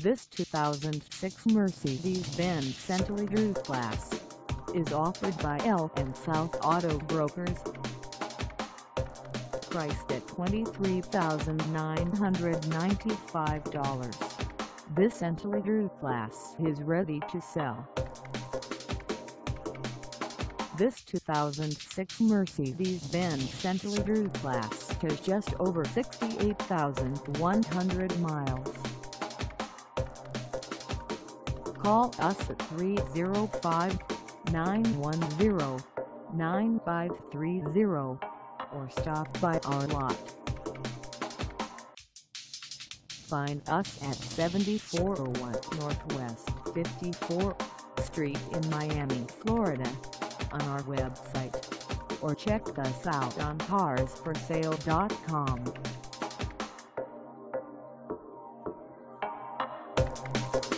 This 2006 Mercedes-Benz Century Class is offered by L and South Auto Brokers. Priced at $23,995, this Century Class is ready to sell. This 2006 Mercedes-Benz Century Class has just over 68,100 miles. Call us at 305-910-9530 or stop by our lot. Find us at 7401 Northwest 54th Street in Miami, Florida, on our website, or check us out on carsforsale.com.